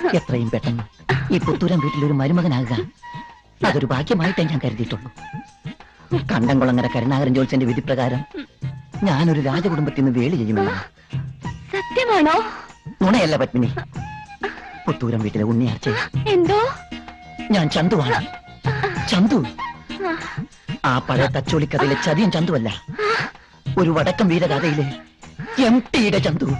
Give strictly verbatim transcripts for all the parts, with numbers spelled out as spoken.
എത്രയും പെട്ടെന്ന് ഈ പുത്തൂരം വീട്ടിലൊരു മരുമകനാകുക അതൊരു ഭാഗ്യമായിട്ടേ ഞാൻ കരുതിയിട്ടുള്ളൂ. കണ്ടംകുളങ്ങര കരുണാകരൻ ജോത്സ്യന്റെ വിധിപ്രകാരം ഞാനൊരു രാജകുടുംബത്തിൽ നിന്ന് വേളി ചെയ്യുമെന്ന്. സത്യമാണോ? നുണയല്ല പത്മിനി. പുത്തൂരം വീട്ടിലെ ഉണ്ണിയാർച്ച എന്തോ ഞാൻ ചന്തുവാണ്. ചന്തു ആ പഴയ തച്ചോളിക്കഥയിലെ ചതിയൻ ചന്തുവല്ല, ഒരു വടക്കം വീരകഥയിലെ എം ടിയുടെ ചന്തു.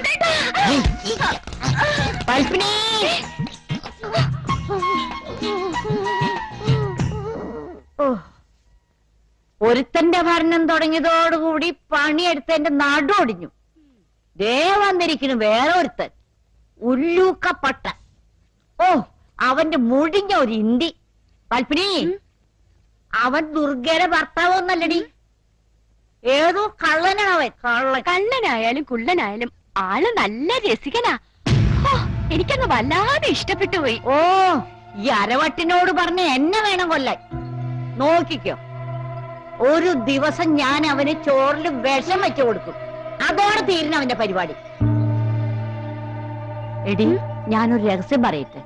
ഒരുത്തന്റെ ഭരണം തുടങ്ങിയതോടുകൂടി പണിയെടുത്തതിന്റെ നടുവൊടിഞ്ഞു. ദേ വന്നിരിക്കുന്നു വേറെ ഒരുത്തൻ, ഉല്ലൂക്കപ്പട്ട. ഓ, അവന്റെ മുഴിഞ്ഞ ഒരു ഇന്തി. പൽപ്പിനി, അവൻ ദുർഗയുടെ ഭർത്താവൊന്നല്ലടി, ഏതോ കള്ളനാണ് അവൻ. കള്ള കള്ളനായാലും കുള്ളനായാലും ആള് നല്ല രസികനാ. എനിക്കങ്ങ് വല്ലാതെ ഇഷ്ടപ്പെട്ടു പോയി. ഓ, ഈ അരവട്ടിനോട് പറഞ്ഞ എന്നെ വേണം കൊല്ലാൻ. നോക്കിക്കോ, ഒരു ദിവസം ഞാൻ അവന് ചോറിൽ വിഷം വെച്ചു കൊടുക്കും. അതോടെ തീരുന്ന അവന്റെ പരിപാടി. എടി, ഞാനൊരു രഹസ്യം പറയട്ടെ.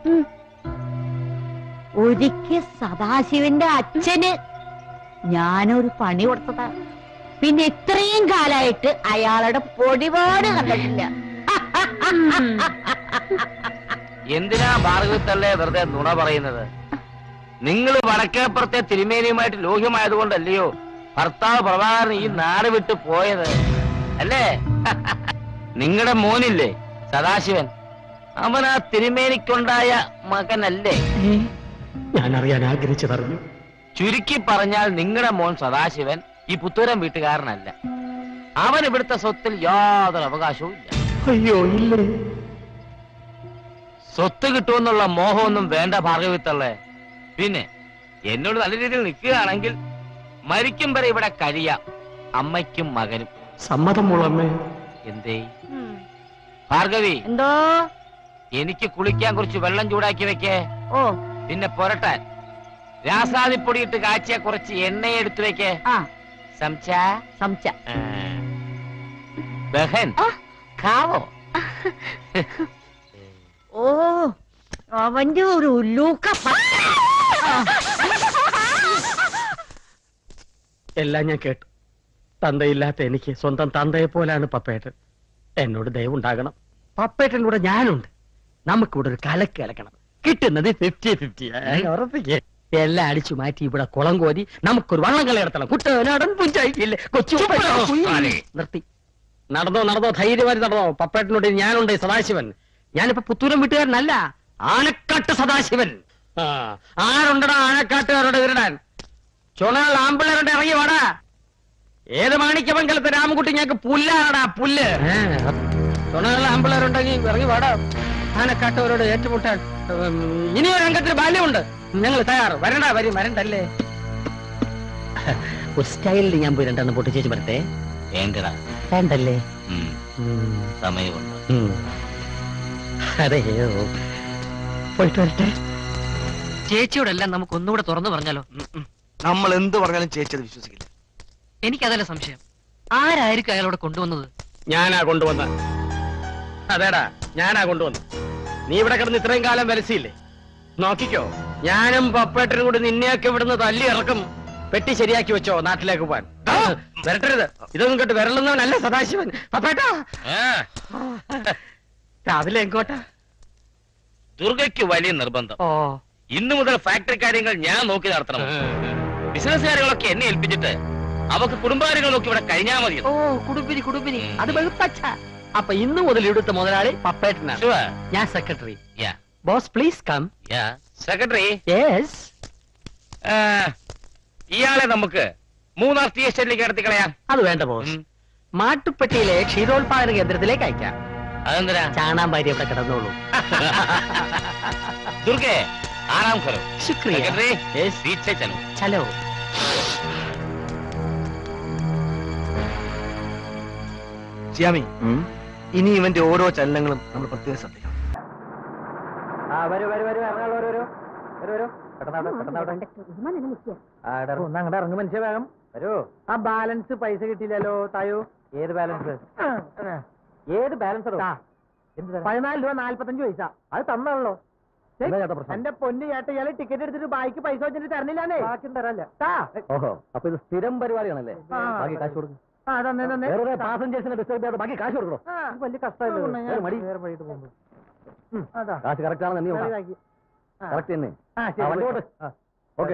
ഒരിക്കൽ സദാശിവന്റെ അച്ഛന് ഞാനൊരു പണി കൊടുത്തതാ. പിന്നെ ഇത്രയും കാലായിട്ട് അയാളുടെ പൊടിപാട് കണ്ടിട്ടില്ല. എന്തിനാ ഭാർഗവത്തല്ലേ വെറുതെ നുണ പറയുന്നത്? നിങ്ങൾ വടക്കേപ്പുറത്തെ തിരുമേനിയുമായിട്ട് ലോഹ്യമായതുകൊണ്ടല്ലയോ ഭർത്താവ് പ്രഭാകരൻ ഈ നാട് വിട്ടു പോയത് അല്ലേ? നിങ്ങളുടെ മോനില്ലേ സദാശിവൻ, അവൻ ആ തിരുമേനിക്കുണ്ടായ മകനല്ലേ? ഞാൻ അറിയാൻ ആഗ്രഹിച്ചതറിഞ്ഞു. ചുരുക്കി പറഞ്ഞാൽ നിങ്ങളുടെ മോൻ സദാശിവൻ ഈ പുത്തൂരം വീട്ടുകാരനല്ല. അവൻ ഇവിടുത്തെ സ്വത്തിൽ യാതൊരു അവകാശവും ഇല്ല. അയ്യോ, ഇല്ലേ? സ്വത്ത് കിട്ടുമെന്നുള്ള മോഹമൊന്നും വേണ്ട ഭാർഗവിത്തള്ളേ. പിന്നെ എന്നോട് നല്ല രീതിയിൽ നിൽക്കുകയാണെങ്കിൽ മരിക്കും വരെ ഇവിടെ കഴിയാം, അമ്മയ്ക്കും മകനും. സമ്മതം മോളമ്മേ. എന്തേ ഭാർഗവി? എന്തോ? എനിക്ക് കുളിക്കാൻ കുറച്ച് വെള്ളം ചൂടാക്കി വെക്കേ. ഓ, പിന്നെ പൊരട്ടാൻ രാസാദിപ്പൊടിയിട്ട് കാച്ചിയ കുറച്ച് എണ്ണ എടുത്തു വെക്കേ. ആ, സംച സംച ബഹൻ കാവോ. ഓ, അവന്റെ ഒരു ഉല്ലൂക്ക. എല്ലാം ഞാൻ കേട്ടു. തന്തയില്ലാത്ത എനിക്ക് സ്വന്തം തന്തയെ പോലാണ് പപ്പേട്ടൻ. എന്നോട് ദയവുണ്ടാകണം. പപ്പേട്ടൻ്റെ കൂടെ ഞാനുണ്ട്. നമുക്കിവിടെ ഒരു കലക്ക് കലക്കണം. കിട്ടുന്നത് ഫിഫ്റ്റി ഫിഫ്റ്റി. ഉറപ്പിക്കേ? എല്ലാം അടിച്ചു മാറ്റി ഇവിടെ കുളം കോരി നമുക്കൊരു വള്ളം കളി നടത്തണം. കുട്ടനാടൻ പുഞ്ചായില്ലേ കൊച്ചു. നിർത്തി. നടന്നോ നടന്നോ, ധൈര്യമായി നടന്നോ. പപ്പേട്ടനോട് ഞാനുണ്ട് സദാശിവൻ. ഞാനിപ്പോ പുത്തൂരം വീട്ടുകാരനല്ല, ആനക്കാട്ട് സദാശിവൻ. ആ, ആരുണ്ടടാ ആനക്കാട്ടുകാരോട് വിരടാൻ? ചുണകൾ ആമ്പിള്ളേരുടെ ഇറങ്ങി വാടാ. ഏത് മാണിക്യമംഗലത്തെ രാമൻകുട്ടി ഞങ്ങൾക്ക് പുല്ലാണടാ, പുല്ല്. ചുണകൾ ആമ്പിള്ളേരുണ്ടെങ്കിൽ ഇറങ്ങി വാടാ. ആനക്കാട്ടവരോട് ഏറ്റുമുട്ടാൻ ഇനിയൊരു രംഗത്തിന് ബാല്യമുണ്ട്. ഞങ്ങൾ തയ്യാറ്. വരണ്ട, വരും, വരണ്ടല്ലേ? ഒരു സ്റ്റൈലിൽ ഞാൻ പോയി രണ്ടെണ്ണം പൊട്ടിച്ചേച്ച് വരട്ടെ. വേണ്ടടാ. വേണ്ടല്ലേ? സമയമുണ്ട്. അതെ, പോയിട്ട് വരട്ടെ. ചേച്ചിയോടെല്ലാം നമുക്ക് ഒന്നുകൂടെ തുറന്നു പറഞ്ഞാലോ? നമ്മൾ എന്ത് പറഞ്ഞാലും ചേച്ചി അത് വിശ്വസിക്കില്ല. എനിക്കതല്ല സംശയം. ആരായിരിക്കും അയാളോട് കൊണ്ടുവന്നത്? ഞാനാ കൊണ്ടുവന്ന. അതേടാ, ഞാനാ കൊണ്ടുവന്ന. നീ ഇവിടെ കിടന്ന് ഇത്രയും കാലം വലസിയില്ലേ? നോക്കിക്കോ, ഞാനും പപ്പേട്ടനും കൂടി നിന്നെയൊക്കെ ഇവിടുന്ന് തല്ലി ഇറക്കും. പെട്ടി ശരിയാക്കി വെച്ചോ, നാട്ടിലേക്ക് പോവാൻ. വരട്ടരുത്. ഇതൊന്നും കേട്ട് വരളുന്നവനല്ല സദാശിവൻ. പപ്പേട്ടാ, രാവിലെ എങ്കോട്ടാ? ദുർഗയ്ക്ക് വലിയ നിർബന്ധം. ഓ, ഇന്നു മുതൽ ഫാക്ടറി കാര്യങ്ങൾ ഞാൻ നോക്കി നടത്തണം. ബിസിനസ് കാര്യങ്ങളൊക്കെ എന്നെ ഏൽപ്പിച്ചിട്ട് അവക്ക് കുടുംബകാര്യങ്ങൾ നോക്കി ഇവിടെ കഴിഞ്ഞാൽ മതി. ഓ, കുടുംബിനി കുടുംബിനി, അത് വെളുപ്പച്ച. അപ്പൊ ഇന്ന് മുതൽ ഇവിടുത്തെ മുതലാളി പപ്പേട്ടനാണ്. ഞാൻ secretary. Boss please come. Secretary, yes. ഇയാളെ നമുക്ക് മൂന്നാർ ടി എസ്റ്റേറ്റിലേക്ക് നടത്തി കളയാം. അത് വേണ്ട ബോസ്. മാട്ടുപ്പെട്ടിയിലെ ക്ഷീരോത്പാദന കേന്ദ്രത്തിലേക്ക് അയക്കാം. അതെന്തിനാ? ചാണാൻ ഭാര്യ ഇവിടെ കിടന്നോളൂ. ദുർഗെ, ആറാം കരോ. ശുക്രിയ. ചലോ. ജിയാമി, ഇനി ഇവന്റെ ഓരോ ചലനങ്ങളും നമ്മൾ പ്രത്യേകം ശ്രദ്ധിക്കണം. ഇറങ്ങും മനുഷ്യ വേഗം വരൂ. ആ ബാലൻസ് പൈസ കിട്ടിയില്ലല്ലോ തായോ. ഏത് ബാലൻസ്? ഏത് ബാലൻസ്? പതിനാല് രൂപ നാല്പത്തഞ്ച് പൈസ അത് തന്നാണല്ലോ. എന്റെ പൊന്നു ചേട്ട ഇയാള് ടിക്കറ്റ് എടുത്തിട്ട് ബാക്കി പൈസ വെച്ചിട്ട് തരണില്ലാന്നേ. ബാക്കി തരല്ല. ഓഹോ, അപ്പൊ ഇത് സ്ഥിരം പരിപാടിയാണല്ലേ? ബാക്കി കാശ് കൊടുക്കും. പാസഞ്ചേഴ്സിനെ ഡിസ്റ്റർബ് ചെയ്യാതെ ബാക്കി കാശ് കൊടുക്കണോ? വലിയ കഷ്ടമല്ലേ മടി. കാശ് കറക്റ്റ് ആണെന്ന് നീ കറക്റ്റ് തന്നെ. ഓക്കെ,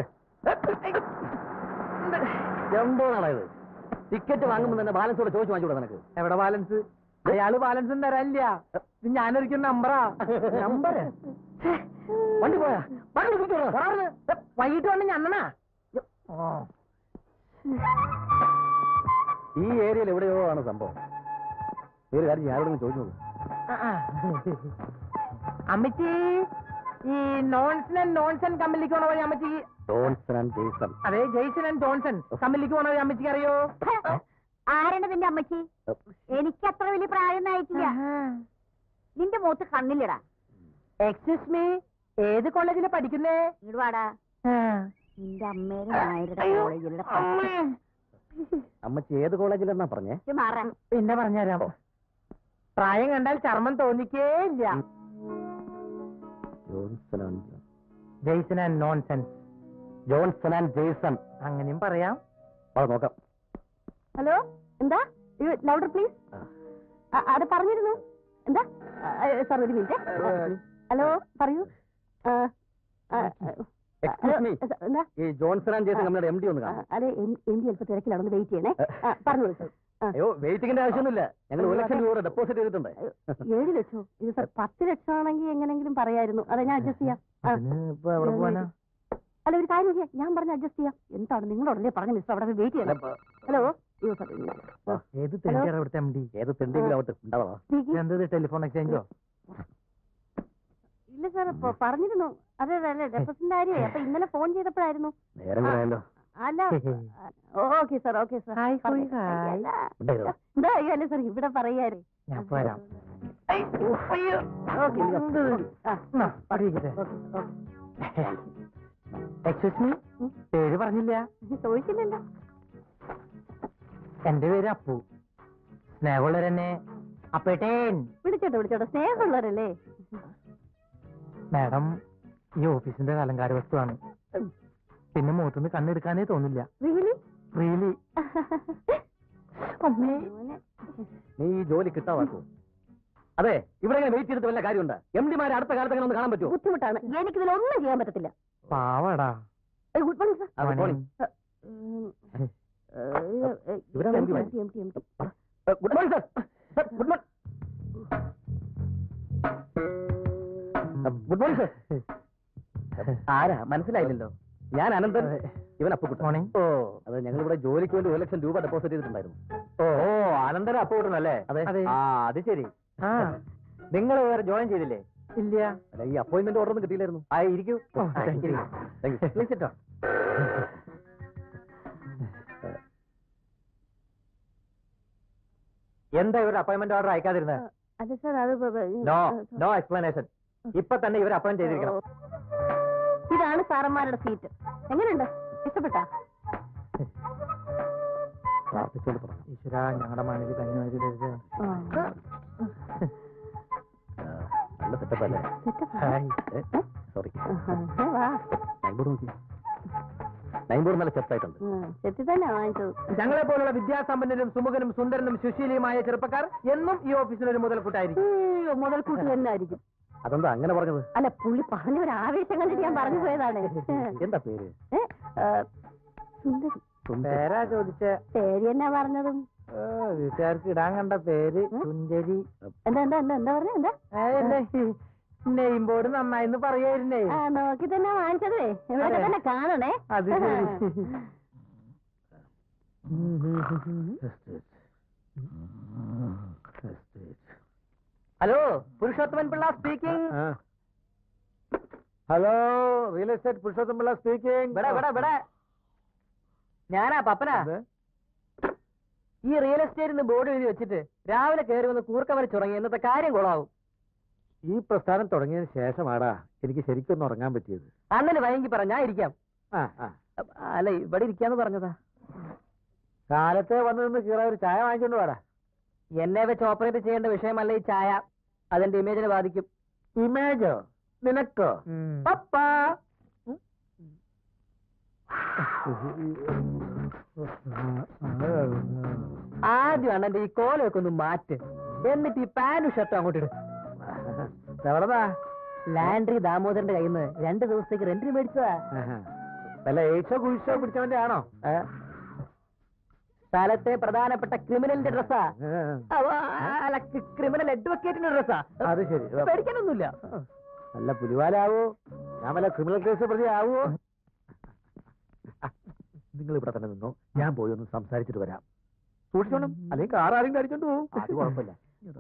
എന്തോ നാളായത് ടിക്കറ്റ് വാങ്ങുമ്പോൾ തന്നെ ബാലൻസോടെ ചോദിച്ചു വാങ്ങിച്ചൂടെ നിനക്ക്? എവിടെ ബാലൻസ്? അയാള് ബാലൻസും തരാനില്ല. ഇത് ഞാനൊരിക്കുന്ന നമ്പറാ. നമ്പർ വണ്ടി പോയാ വൈകിട്ട് വന്ന് ഞണ്ണനാ. ഈ ഏരിയയിൽ എവിടെയോ ആണ് സംഭവം. ഒരു കാര്യം ഞാനോടൊന്ന് ചോദിച്ചു നോക്കും. അമ്മച്ചി, ഈ നോൺസൺ ആൻഡ് നോൺസൺ കമ്പനിക്ക് പോണ വഴി അമ്മച്ചി. Johnson and Jason. അതെ, ജെയ്സൺ ആൻഡ് ജോൺസൺ കമ്പനിക്ക് പോണ വഴി അമ്മച്ചിക്ക് അറിയോ? ആരാണ് നിന്റെ അമ്മച്ചി? എനിക്ക് അത്ര വലിയ പ്രായം ആയിട്ടില്ല. നിന്റെ മുഖത്ത് കണ്ണില്ലടാ. എക്സ്ക്യൂസ് മീ, ഏത് കോളേജിലാ പഠിക്കുന്നേ? ഇങ്ങോട്ട് വാടാ. നിന്റെ അമ്മേടെ നായരുടെ കോളേജിലുള്ള അമ്മച്ചി ഏത് കോളേജിലെന്നാ പറഞ്ഞേ? മാറാൻ പിന്നെ പറഞ്ഞുതരാം. പ്രായം കണ്ടാൽ ചർമ്മം തോന്നിക്കേ ഇല്ല. Johnson and Jason and nonsense. Johnson and Jason അങ്ങനെയും പറയാം. നോക്കാം. ഹലോ, എന്താ? Louder please. അത് പറഞ്ഞിരുന്നു. എന്താ സാർ, ഒരു മിനിറ്റ്. ഹലോ, പറയൂ. എന്താ? ഈ ജോൺസൺ ആൻഡ് ജെയ്സൺ കമ്പനിയുടെ എം ഡി ഒന്ന് കാണാം. അതെ, എം ഡി ചിലപ്പോൾ തിരക്കിലാണെന്ന് വെയിറ്റ് ചെയ്യണേ. പറഞ്ഞോളൂ സാർ. അയ്യോ, വെയിറ്റിംഗിന്റെ ആവശ്യമൊന്നുമില്ല. ഞങ്ങൾ ഒരു ലക്ഷം രൂപ ഡെപ്പോസിറ്റ് ചെയ്തിട്ടുണ്ട്. ഏഴ് ലക്ഷോ? ഇത് സാർ പത്ത് ലക്ഷം ആണെങ്കിൽ എങ്ങനെങ്കിലും പറയായിരുന്നു. അതെ, ഞാൻ അഡ്ജസ്റ്റ് ചെയ്യാം. അല്ല, ഒരു കാര്യം ചെയ്യാം, ഞാൻ പറഞ്ഞ് അഡ്ജസ്റ്റ് ചെയ്യാം. എന്താണ് നിങ്ങളോടല്ലേ പറഞ്ഞ മിസ്റ്റർ, അവിടെ വെയിറ്റ് ചെയ്യണം. ഹലോ, ഏത് തെണ്ടിയാണ് ഇവിടുത്തെ എം ഡി? ഏത് തെണ്ടിയെങ്കിലും ആവട്ടെ, ഉണ്ടാവാ. എന്തത് ടെലിഫോൺ എക്സ്ചേഞ്ചോ? ഇല്ല സാർ, പറഞ്ഞിരുന്നു. അതെ അതെ, ഡെപ്പോസിറ്റിന്റെ കാര്യമേ. അപ്പൊ ഇന്നലെ ഫോൺ ചെയ്തപ്പോഴായിരുന്നു. നേരം പറയാലോ. അല്ല, ഓക്കെ സാർ, ഓക്കെ സാർ. എന്താ അല്ലേ സാർ, ഇവിടെ പറയാറ്. ഞാൻ പോരാം. എക്സ്ക്യൂസ് മീ, പേര് പറഞ്ഞില്ല. ചോദിച്ചില്ലല്ലോ. എന്റെ പേര് അപ്പു. സ്നേഹമുള്ളവരെന്നെ അപ്പേട്ടേൻ വിളിച്ചോട്ടെ വിളിച്ചോട്ടെ, സ്നേഹമുള്ളവരല്ലേ. മാഡം, ഈ ഓഫീസിന്റെ അലങ്കാര വസ്തുവാണ്. പിന്നെ മുഖത്തുനിന്ന് കണ്ണെടുക്കാനേ തോന്നില്ല. റിയലി? റിയലി. നീ ഈ ജോലി കിട്ടാവാക്കോ? അതെ, ഇവിടെ വെയിറ്റ് ചെയ്തിട്ട് വല്ല കാര്യമുണ്ട്? എം ഡിമാരെ അടുത്ത കാലത്ത് അങ്ങനെ ഒന്ന് കാണാൻ പറ്റുമോ? ബുദ്ധിമുട്ടാണ്, എനിക്കിതിലൊന്നും ചെയ്യാൻ പറ്റത്തില്ല. പാവടാ. Good morning sir. Good morning. Good morning sir. Good morning. Good morning sir. ആരാ മനസ്സിലായില്ലല്ലോ? ഞാൻ അനന്തൻ, ഇവൻ അപ്പുക്കുട്ടൻ. മോർണിംഗ്. ഓ, അത് ഞങ്ങൾ ഇവിടെ ജോലിക്ക് വേണ്ടി ഒരു ലക്ഷം രൂപ ഡെപ്പോസിറ്റ് ചെയ്തിട്ടുണ്ടായിരുന്നു. ഓ ഓ അനന്തര അപ്പുക്കുട്ടനല്ലേ? അതെ. ആ, അത് ശരി. ആ, നിങ്ങൾ വേറെ ജോയിൻ ചെയ്തില്ലേ? ഇല്ല. അല്ല, ഈ അപ്പോയിന്റ്മെന്റ് ഓർഡർ ഒന്നും കിട്ടിയില്ലായിരുന്നു. ആ, ഇരിക്കൂ. എന്താ ഇവരുടെ അപ്പോയിന്റ്മെന്റ് ഓർഡർ അയക്കാതിരുന്നത്? അതെ സാർ, അത് നോ നോ എക്സ്പ്ലനേഷൻ. ഇപ്പൊ തന്നെ ഇവർ അപ്പോയിന്റ് ചെയ്തിരിക്കണം. ഇതാണ് സാറന്മാരുടെ സീറ്റ്. എങ്ങനെയുണ്ട്? ഇഷ്ടപ്പെട്ടാ? ഈശ്വര, ഞങ്ങളുടെ മണിക്ക് കഞ്ഞി. നല്ല സെറ്റപ്പ് അല്ലേ? സോറി, നൈൻബോർഡ് നോക്കി. നൈൻബോർഡ് നല്ല സെറ്റായിട്ടുണ്ട്. സെറ്റ് തന്നെ വാങ്ങിച്ചത്. ഞങ്ങളെ പോലുള്ള വിദ്യാസമ്പന്നരും സുമുഖനും സുന്ദരനും സുശീലിയുമായ ചെറുപ്പക്കാർ എന്നും ഈ ഓഫീസിനൊരു മുതൽക്കൂട്ടായിരിക്കും. മുതൽക്കൂട്ട് തന്നെ ആയിരിക്കും. അതെന്താ അങ്ങനെ പറഞ്ഞത്? അല്ല, പുള്ളി പറഞ്ഞ ഒരു ആവേശം കണ്ടിട്ട് ഞാൻ പറഞ്ഞു പോയതാണ്. എന്താ പേര്? സുന്ദരി. പേരാ ചോദിച്ച? പേര് എന്നാ പറഞ്ഞതും? വീട്ടുകാർക്ക് ഇടാൻ കണ്ട പേര് സുന്ദരി. എന്താ എന്താ എന്താ എന്താ പറഞ്ഞ? എന്താ നെയിം ബോർഡ് നന്നായിന്ന് പറയായിരുന്നേ. ആ, നോക്കി തന്നെ വാങ്ങിച്ചതേ. ഇവിടെ തന്നെ കാണണേ. അത് hello, Purushothaman Pillai speaking. Hello, real estate Purushothaman Pillai speaking. ഇവിടെ ഇവിടെ ഇവിടെ ഞാനാ പപ്പനാ. ഈ റിയൽ എസ്റ്റേറ്റിന് ബോർഡ് എഴുതി വെച്ചിട്ട് രാവിലെ കയറി വന്ന് കൂർക്ക വരച്ച് തുടങ്ങി. ഇന്നത്തെ കാര്യം കൊളാവും. ഈ പ്രസ്ഥാനം തുടങ്ങിയതിന് ശേഷമാടാ എനിക്ക് ശരിക്കൊന്നും ഉറങ്ങാൻ പറ്റിയത്. അണ്ണന് വൈകി പറ, ഞാൻ ഇരിക്കാം. അല്ല, ഇവിടെ ഇരിക്കാന്ന് പറഞ്ഞതാ. കാലത്തെ വന്നു നിന്ന് കീറാ ഒരു ചായ വാങ്ങിച്ചോണ്ട് പാടാ. എന്നെ വെച്ച് ഓപ്പറേറ്റ് ചെയ്യേണ്ട വിഷയമല്ല ഈ ചായ. അതെന്റെ ഇമേജിനെ ബാധിക്കും. ഇമേജോ? നിനക്കോ? പപ്പാ ആദ്യം അണ്ണന്റെ ഈ കോലൊക്കെ ഒന്ന് മാറ്റ്, എന്നിട്ട് ഈ പാന്റും ഷർട്ടും അങ്ങോട്ട് ഇടും. എവിടെതാ? ലാൻഡ്രി ദാമോദരന്റെ കയ്യിൽ നിന്ന് രണ്ടു ദിവസത്തേക്ക് റെന്റിന് മേടിച്ചതാ. വല്ല ഏച്ചോ കുഴിച്ചോ പിടിച്ചവന്റെ ആണോ? സ്ഥലത്തെ പ്രധാനപ്പെട്ട ക്രിമിനലിന്റെ ഡ്രസ്സാ. അല്ല, ക്രിമിനൽ അഡ്വക്കേറ്റിന്റെ ഡ്രസ്സാ. അത് ശരി, പേടിക്കാനൊന്നുമില്ല. നല്ല പുലിവാലാവോ? ഞാൻ വല്ല ക്രിമിനൽ കേസ് പ്രതി ആവോ? നിങ്ങൾ ഇവിടെ തന്നെ നിന്നോ, ഞാൻ പോയി ഒന്ന് സംസാരിച്ചിട്ട് വരാം. സൂക്ഷിച്ചോണം, അല്ലെങ്കിൽ കാർ ആരെങ്കിലും അടിച്ചോണ്ട് പോകും. അത് കുഴപ്പമില്ല.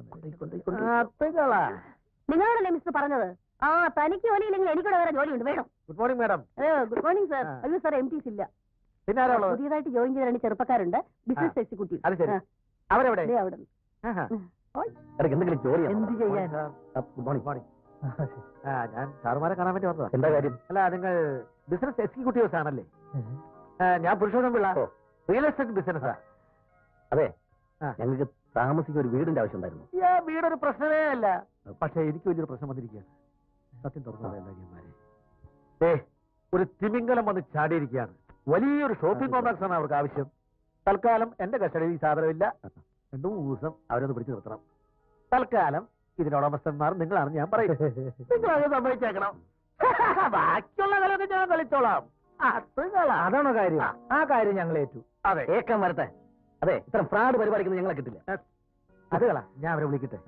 നിങ്ങളോടല്ലേ മിസ്റ്റർ പറഞ്ഞത്? ആ, തനിക്ക് ജോലിയില്ലെങ്കിൽ എനിക്കൂടെ വേറെ ജോലിയുണ്ട്, വേണം. Good morning madam. Good morning sir. അയ്യോ സാർ, എം ടിസ് ഇല്ല. പിന്നെ ആരാളോ? പുതിയതായിട്ട് ജോയിൻ ചെയ്ത രണ്ട് ചെറുപ്പക്കാരുണ്ട്, ബിസിനസ് എക്സിക്യൂട്ടീവ്. അത് ശരി. അവരെവിടെ? അവിടെ എന്തെങ്കിലും ജോലി എന്ത് ചെയ്യാൻ? Good morning. മോർണിംഗ്. ആ, ഞാൻ സാറുമാരെ കാണാൻ വേണ്ടി വന്നതാ. എന്താ കാര്യം? അല്ല, നിങ്ങൾ ബിസിനസ് എക്സിക്യൂട്ടീവ്സ് ആണല്ലേ? ഞാൻ പുരുഷോത്തം പിള്ള, റിയൽ എസ്റ്റേറ്റ് ബിസിനസ്സാ. അതെ, ഞങ്ങൾക്ക് താമസിക്കാൻ ഒരു വീടിന്റെ ആവശ്യം ഉണ്ടായിരുന്നു. വീടൊരു പ്രശ്നമേ അല്ല, പക്ഷെ എനിക്ക് വലിയൊരു പ്രശ്നം വന്നിരിക്കുകയാണ്. സത്യം തുറന്നതല്ലാമാരെ, ഏ ഒരു തിമിംഗലം വന്ന് ചാടിയിരിക്കുകയാണ്. വലിയൊരു ഷോപ്പിംഗ് കോംപ്ലക്സ് ആണ് അവർക്ക് ആവശ്യം. തൽക്കാലം എന്റെ കസ്റ്റഡിയിൽ ഈ സാധനമില്ല. രണ്ടു മൂന്ന് ദിവസം അവരൊന്ന് പിടിച്ചു നിർത്തണം. തൽക്കാലം ഇതിനോടമസ്ഥന്മാർ നിങ്ങളാണെന്ന് ഞാൻ പറയും. നിങ്ങളത് സമ്മതിച്ചേക്കണം. ബാക്കിയുള്ള കളിയൊക്കെ ഞാൻ കളിച്ചോളാം. അതാണോ കാര്യം? ആ കാര്യം ഞങ്ങൾ ഏറ്റു. അതെ, ഏക്കം വരട്ടെ. അതെ, ഇത്ര ഫ്രാഡ് പരിപാടിക്കുന്നത് ഞങ്ങളെ കിട്ടില്ല. അത് കളാ, ഞാൻ അവരെ വിളിക്കട്ടെ.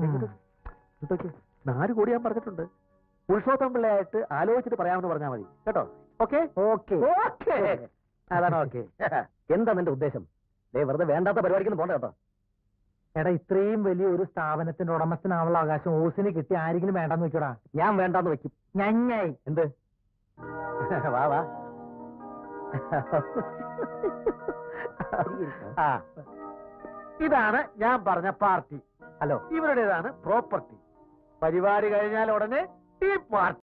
നാല് കോടി ഞാൻ പറഞ്ഞിട്ടുണ്ട്. പുരുഷോത്തം പിള്ളയായിട്ട് ആലോചിച്ചിട്ട് പറയാമെന്ന് പറഞ്ഞാൽ മതി കേട്ടോ. ഓക്കെ ഓക്കെ ഓക്കെ, അതാണ് ഓക്കെ. എന്താ നിന്റെ ഉദ്ദേശം? വെറുതെ വേണ്ടാത്ത പരിപാടിക്കൊന്നും പോണ്ട കേട്ടോ. എടാ, ഇത്രയും വലിയ ഒരു സ്ഥാപനത്തിന്റെ ഉടമസ്ഥനാവുള്ള അവകാശം ഓസിന് കിട്ടി ആരെങ്കിലും വേണ്ടെന്ന് വെക്കടാ. ഞാൻ വേണ്ടാന്ന് വെക്കും. ഞഞ്ഞായി എന്ത്? വാ വാ. ആ, ഇതാണ് ഞാൻ പറഞ്ഞ പാർട്ടി. Hello, ഇവരുടേതാണ് property. പരിപാടി കഴിഞ്ഞാൽ ഉടനെ ഈ പാർട്ടി